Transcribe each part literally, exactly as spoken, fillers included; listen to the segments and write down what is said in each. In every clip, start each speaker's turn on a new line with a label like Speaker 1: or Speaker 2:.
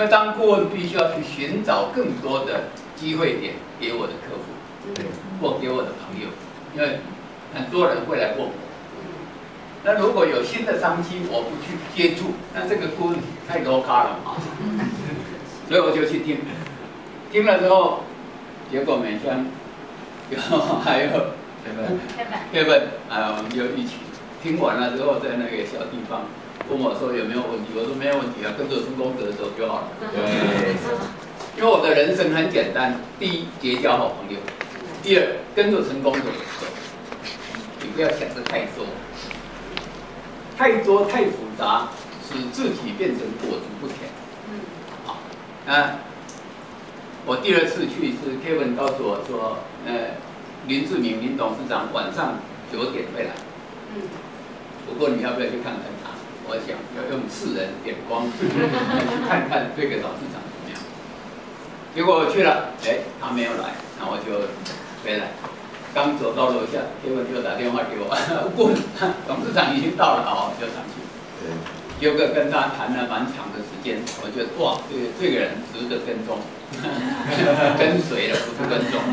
Speaker 1: 为当顾问必须要去寻找更多的机会点给我的客户，或给我的朋友，因为很多人会来问我。那如果有新的商机，我不去接触，那这个顾问太 low 咖了嘛。所以我就去听，听了之后，结果美香，有还有 Kevin，Kevin 啊，我们就一起听完了之后，在那个小地方问我说有没有问题，我说没有问题啊，跟着成功者走就好了。对，因为我的人生很简单，第一结交好朋友，第二跟着成功者走，你不要想的太多，太多太复杂，使自己变成裹足不前。好，那我第二次去是 Kevin 告诉我说，呃，林志明林董事长晚上九点会来。嗯。不过你要不要去看看他？我想要用世人眼光去看看这个董事长怎么样。结果我去了，哎，他没有来，那我就回来。刚走到楼下 ，Kevin 就打电话给我，问董事长已经到了，好，就上去。结果跟他谈了蛮长的时间，我觉得哇，这个这个人值得跟踪，跟随了不是跟踪。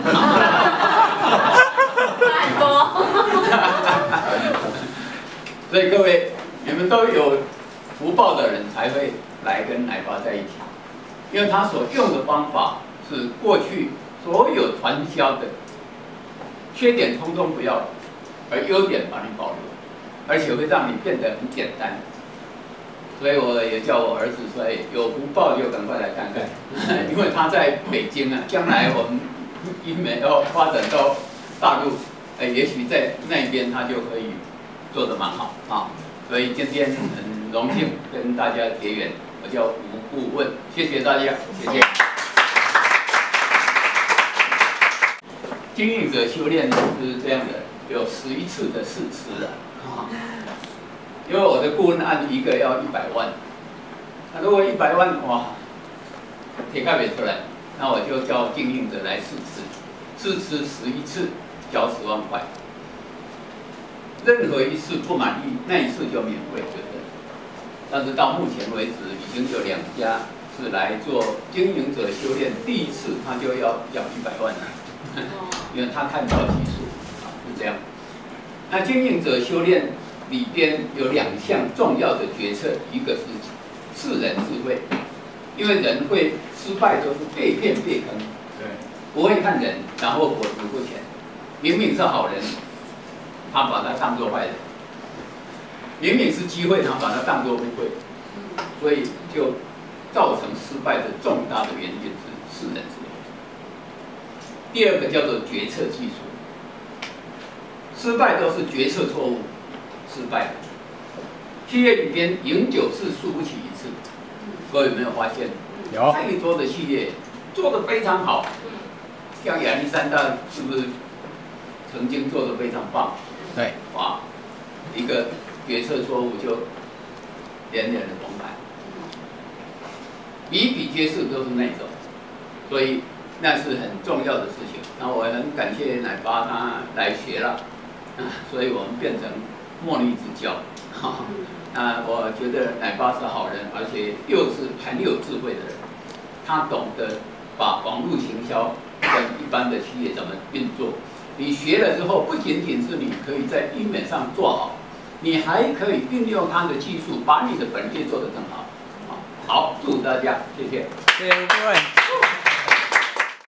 Speaker 1: 太多。所以各位，你们都有福报的人才会来跟奶爸在一起，因为他所用的方法是过去所有传销的缺点通通不要，而优点把你保留，而且会让你变得很简单。所以我也叫我儿子说，有福报就赶快来看看，因为他在北京啊，将来我们医美要发展到大陆，哎，也许在那边他就可以做得蛮好啊。所以今天很荣幸跟大家结缘，我叫吴顾问，谢谢大家，谢谢。经营者修炼是这样的，有十一次的试吃啊。因为我的顾问案一个要一百万，那如果一百万哇，铁盖没出来，那我就叫经营者来试吃，试吃十一次，交十万块。任何一次不满意，那一次就免费，对不对？但是到目前为止，已经有两家是来做经营者修炼，第一次他就要缴一百万了，因为他看到技术啊，是这样。那经营者修炼里边有两项重要的决策，一个是识人智慧，因为人会失败都是被骗被坑，对，不会看人，然后裹足不前，明明是好人，他把他当作坏人；明明是机会，他把他当作误会，所以就造成失败的重大的原因是识人智慧。第二个叫做决策技术，失败都是决策错误。失败，企业里边赢九次输不起一次，各位有没有发现？有太多的企业做得非常好，像亚历山大是不是曾经做得非常棒？对，哇，一个决策错误就连连的崩盘，比比皆是都是那种，所以那是很重要的事情。那我很感谢奶爸他来学了，啊，所以我们变成莫逆之交，哈，那我觉得奶爸是好人，而且又是很有智慧的人。他懂得把网络行销跟一般的企业怎么运作。你学了之后，不仅仅是你可以在医美上做好，你还可以运用他的技术，把你的本业做得更好。好，祝大家，谢谢，
Speaker 2: 谢谢各位。